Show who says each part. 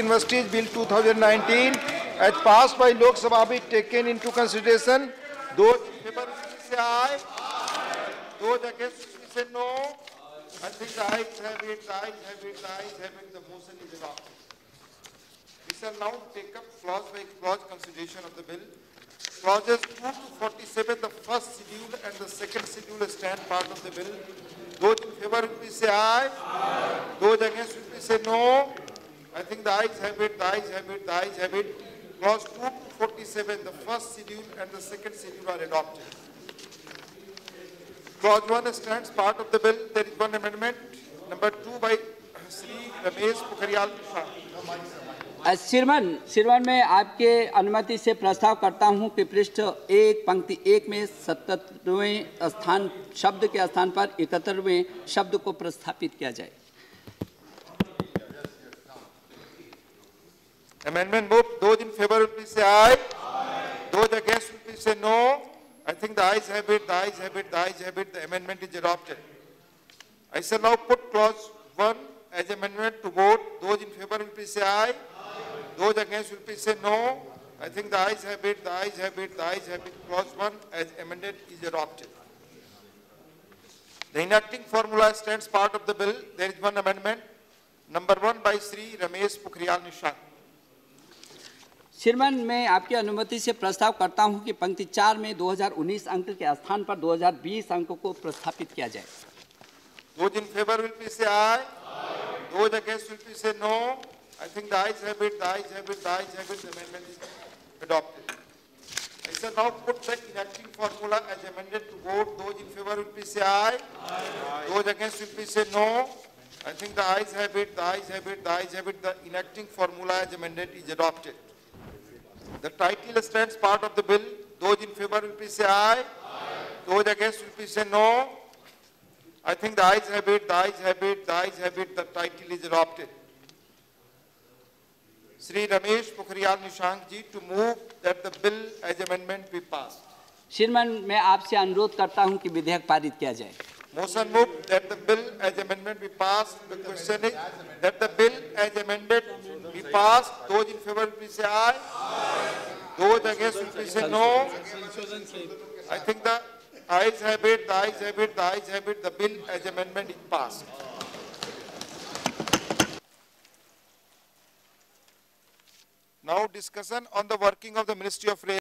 Speaker 1: Universities Bill 2019 as passed by Lok Sabha be taken into consideration. Those in favor please say aye. Those against please say no. I think the ayes have it, the ayes have it, the ayes have it. The motion is adopted. We shall now take up clause by clause consideration of the bill. Clauses 2 to 47, the first schedule and the second schedule stand part of the bill. Those in favor will please say aye. Those against will please say no. I think the ayes have it, the ayes have it, the ayes have it. Clause 2 to 47, the first schedule and the second schedule are adopted. Clause 1 stands part of the bill. There is one amendment, number 2 by Shri Ramesh Pokhriyal Nishank.
Speaker 2: श्रीमान मैं आपके अनुमति से प्रस्ताव करता हूं कि पृष्ठ 1 पंक्ति 1 में 77वें स्थान शब्द के स्थान पर 71वें शब्द को प्रस्थापित किया जाए।
Speaker 1: Amendment moved. Those in favor please say aye. Those against please say no. I think the ayes have it, the ayes have it, the ayes have it. The amendment is adopted. I shall now put clause 1 as amendment to vote. Those in favor will please say aye. Those against will please say no. I think the ayes have it, the ayes have it, the ayes have it. Clause 1 as amended is adopted. The enacting formula stands part of the bill. There is one amendment, number 1 by Shri Ramesh Pokhriyal Nishank.
Speaker 2: श्रीमान मैं आपकी अनुमति से प्रस्ताव करता हूं कि पंक्ति 4 में 2019 अंक के स्थान पर 2020 अंक को प्रस्थापित किया जाए।
Speaker 1: Those in favor will please say aye. Those against will please say no. I think the ayes have it, the ayes have it, the ayes have it. The amendment is adopted. I shall now put the enacting formula as amended to vote. Those in favor will please say aye. Those against will please say no. I think the ayes have it, the ayes have it, the ayes have it. The enacting formula as amended is adopted. The title stands part of the bill. Those in favor will please say aye. Those against will please say no. I think the ayes have it, the ayes have it, the ayes have it. The title is adopted. Shri Ramesh Pokhriyal Nishank ji to move that the bill as amendment be passed.
Speaker 2: श्रीमान मैं आपसे अनुरोध करता हूं कि विधेयक पारित किया जाए।
Speaker 1: Motion moved that the bill as amendment be passed. The question is that the bill as amended be passed. Those in favor please say aye. Those against will please say no. I think the ayes have it, the ayes have it, the ayes have it. The bill as amendment is passed. Now discussion on the working of the Ministry of Railways.